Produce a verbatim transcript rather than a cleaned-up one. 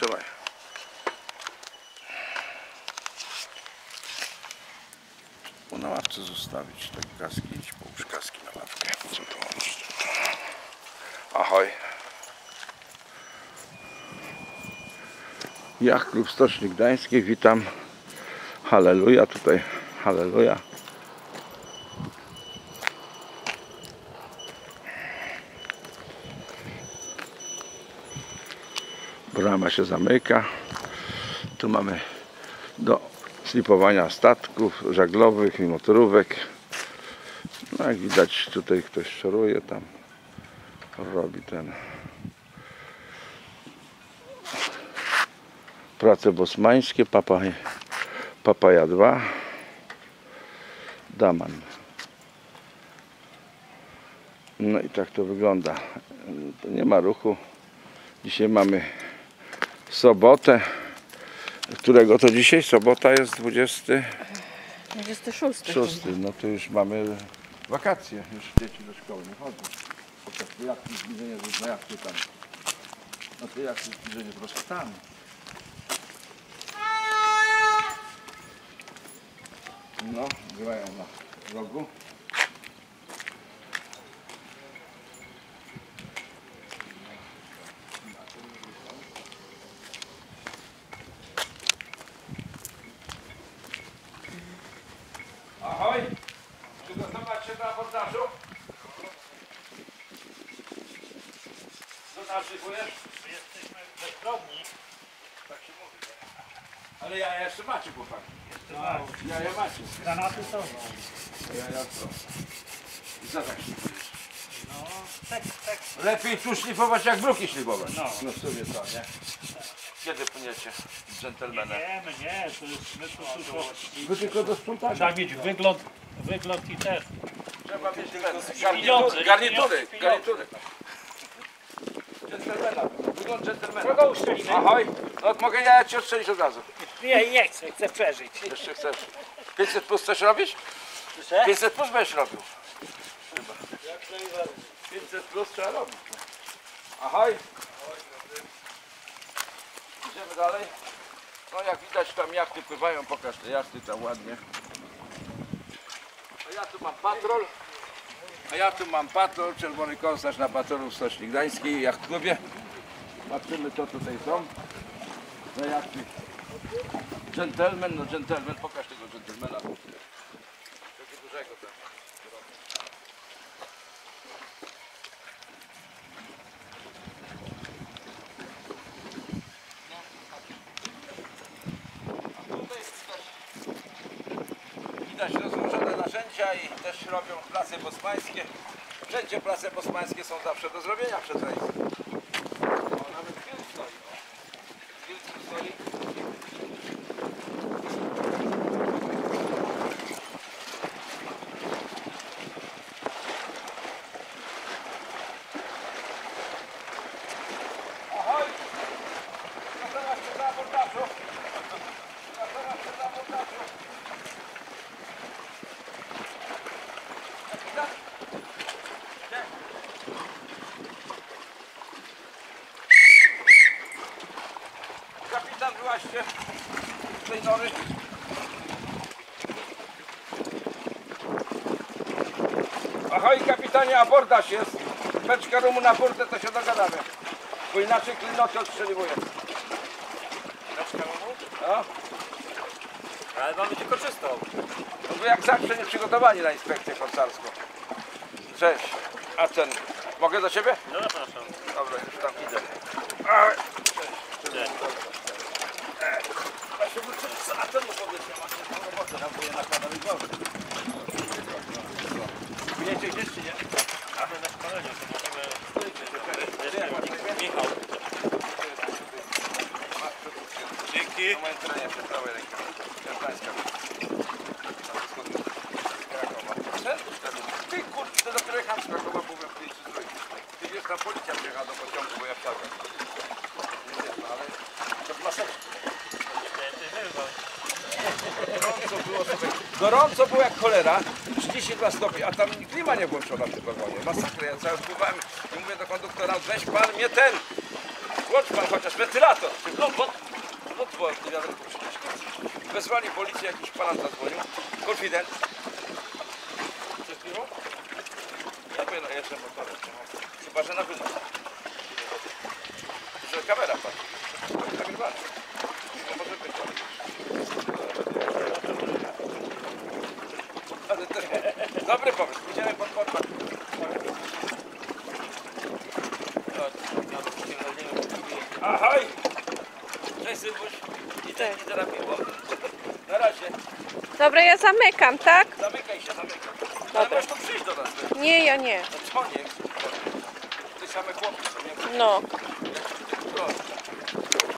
Trzymaj. Po na ławce zostawić te kaski, idź połóż kaski na ławkę. Co tu masz? Ahoj. Yacht Klub Stoczni Gdańskiej, witam. Halleluja, tutaj halleluja. Brama się zamyka. Tu mamy do slipowania statków żaglowych i motorówek. No jak widać, tutaj ktoś szoruje, tam robi ten prace bosmańskie, papaj, papaja dwa, Daman. No i tak to wygląda. To nie ma ruchu. Dzisiaj mamy sobotę. Którego to dzisiaj? Sobota jest dwudziesty szósty. No to już mamy wakacje. Już dzieci do szkoły nie chodzą. Podczas to jak zbliżenie, no jak ty tam? No to jak zbliżenie po prostu tam. No, grają na rogu. Ahoj! Przygotować się do abordażu? Co naszykujesz? Jesteśmy bezkromni. Tak się mówi. Ale ja jeszcze macie, chłopaki. Jeszcze mało. Ja ja macie. Granaty są. Ja ja co? I co tak szlifujesz? No, tak, tak. Lepiej tu szlifować jak bruki szlifować. No. No w sumie to, nie? Kiedy płyniecie z dżentelmenem? Nie, my nie, to jest my to tylko. Wy tylko do sprzątania. Trzeba mieć wygląd, wygląd i też. Trzeba mieć Pieniądze, garnitury. Garnitury. pieniądze. Garnitury. Dżentelmena. Wygląd dżentelmena. Kogo uszczelimy? Ahoj. No mogę ja cię odstrzelić od razu. Nie, nie chcę, chcę przeżyć. Jeszcze chcesz. pięćset plus chcesz robić? Słyszę? pięćset plus będziesz robił. Chyba. pięćset plus trzeba robić. Ahoj. Idziemy dalej. No jak widać tam jachty pływają, pokaż te jachty tam ładnie. A ja tu mam patrol. A ja tu mam patrol, czerwony korsarz na patrolu w Stoczni Gdańskiej, jacht klubie. Patrzymy co tutaj są. No jachty. Gentleman, no gentleman, pokaż tego gentlemana. Takiego dużego tam. Widać rozłożone narzędzia i też robią place bosmańskie. Wszędzie place bosmańskie są zawsze do zrobienia przed rejsem. O, nawet Wild stoi. Wild tu stoi. Ahoj! Zapraszam się do abordażu. Zapraszam się do abordażu. Kapitan, wyłaźcie z tej nory. Ahoj kapitanie, abordaż jest. Beczka rumu na burtę, to się dogadamy. Bo inaczej klinoty odstrzeliwuję. Beczka rumu? No, Ale mamy tylko czystą. no wy jak zawsze nieprzygotowani na inspekcję korsarską. Cześć. A ten, mogę do ciebie? No zapraszam. Dobra, już tam idę. A, Cześć. a ten opowiedz, ja mam tę robotę, tam byję nakładany głowy. Płyniecie gdzieś czy nie? Mamy na szkoleniu, to możemy... Michał. Dzięki. Na moim terenie przy prawej ręki. Gdańska. Ty kurde, dopiero jechałem z Krakowa, byłem w pięciu zdrój. Ty wiesz, tam policja przyjechała do pociągu, bo ja wsiadłem. Nie wiem, no, ale to flaszeczki. Gorąco było sobie. Gorąco było jak cholera. trzydzieści dwa stopnie, a tam klima nie włączona w tym wagonie. Masakra, ja cały wpływałem i mówię do konduktora, weź pan mnie ten. Włącz pan chociaż wentylator. No, bo, no dzwoń, nie wiadomo, przecież. Wezwali policję, jakiś pan zadzwonił. Konfident. Chcesz piwo? Ja piję, no, jeszcze motorem. Chyba, że na wynos. Że kamera patrzy. Nagrywane. No może być. Ale to, dobry pomysł. Pójdziemy pod podpad. Ahoj! Cześć Sylwuś. I ten idę na piwo. Na razie. Dobra, ja zamykam, tak? Zamykaj się, zamykaj. Ale Dobra. możesz tu przyjść do nas. Nie, ja nie. No co nie? Ty same chłopcy, co nie? No.